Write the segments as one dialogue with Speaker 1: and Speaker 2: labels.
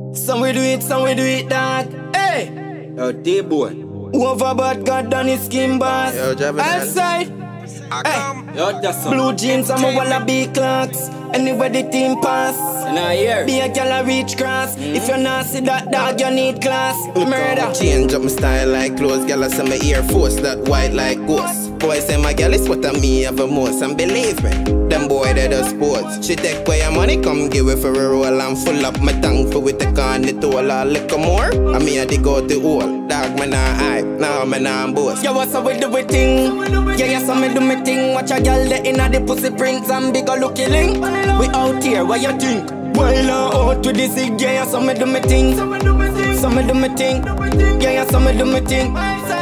Speaker 1: Some we do it, dog. Hey!
Speaker 2: Yo, D-boy.
Speaker 1: Overboard God done his skin boss.
Speaker 2: Yo, Javan.
Speaker 1: Outside.
Speaker 2: Hey. Yo, that's some.
Speaker 1: Blue jeans and my wallaby clocks. Anywhere the team pass.
Speaker 2: And I hear.
Speaker 1: Be a gal a reach cross. If you're not see that dog, you need class. Murder.
Speaker 3: Change up my style like clothes. Gal I say my Air Force that white like ghost. Boy say my gal is what I me have a most. And believe me, them boy they do sports. She take away your money, come give it for a roll. And full up my tank for with the can it all. I lick more. I me a dig out the hole. Dog me nah hype, now me nah boast.
Speaker 1: Yo, what's up with the thing? Yeah, so me do me thing. Watch a gal there inna the pussy prints and big ol' looky link. We out here, what you think? While out with the zig, yeah, so me do me thing. So me do me thing. Yeah, so me do me thing.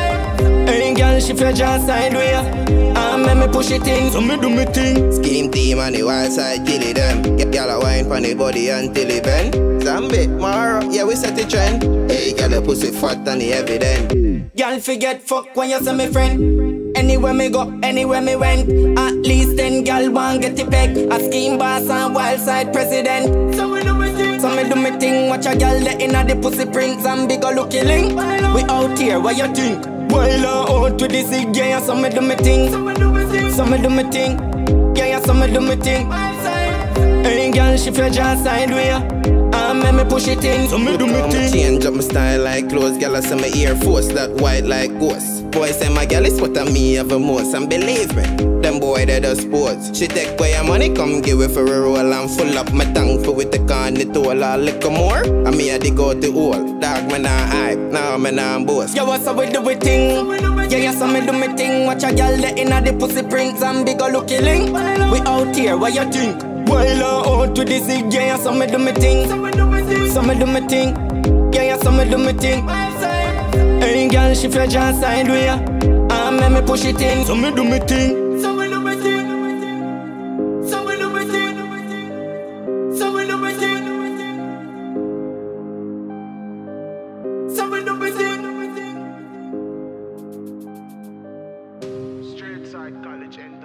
Speaker 1: Hey, girl, she feel just sideways. Make me push it in, so me do me thing.
Speaker 3: Scheme team on the wild side, kill it them. Gal a wine pon the body until it bend. Zombie, Mara, yeah we set the trend. Hey, gal a pussy fat and the evident.
Speaker 1: Girl, forget fuck when you say me friend. Anywhere me go, anywhere me went. At least 10 gal want get it back. A scheme boss and wild side president. So me do me thing. So me do me thing. Watch a gal there inna the pussy prints and big ol' looky link. We out here, what you think? While out with the zig, yeah, so me do me thing. So me do me thing. Yeah, so me do me thing. Hey, girl, she feel just sideways. Make me push it in, so me do me thing.
Speaker 3: Change up my style like clothes. Gal I say my Air Force that white like ghost. Boy say my gal is what I me have a most. And believe me, them boy they do sports. She take away your money, come give it for a roll. And full up my tank for with the can it all. I lick more. I me a dig out the hole. Dog me nah hype, now me nah boast.
Speaker 1: Yo, what's up with the thing? Yeah, so me do me thing. Watch a gal there inna the pussy prints and big ol' looky link. We out here, what you think? While out with the zig, yeah, so me do me thing. So me do me thing. Yeah, so me do me thing. Hey, girl, she feel just sideways. Make me push it in, so me do me thing. So me do me thing. So me do me thing. So me do me thing. So me do me thing.
Speaker 4: Straight side college.